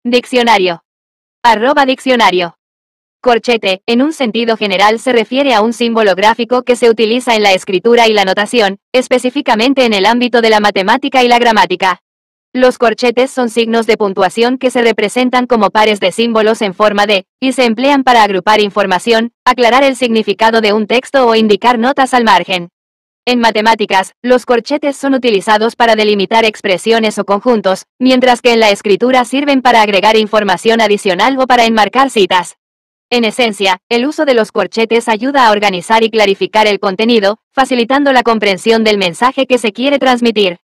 Diccionario. @diccionario. Corchete, en un sentido general se refiere a un símbolo gráfico que se utiliza en la escritura y la notación, específicamente en el ámbito de la matemática y la gramática. Los corchetes son signos de puntuación que se representan como pares de símbolos en forma de, y se emplean para agrupar información, aclarar el significado de un texto o indicar notas al margen. En matemáticas, los corchetes son utilizados para delimitar expresiones o conjuntos, mientras que en la escritura sirven para agregar información adicional o para enmarcar citas. En esencia, el uso de los corchetes ayuda a organizar y clarificar el contenido, facilitando la comprensión del mensaje que se quiere transmitir.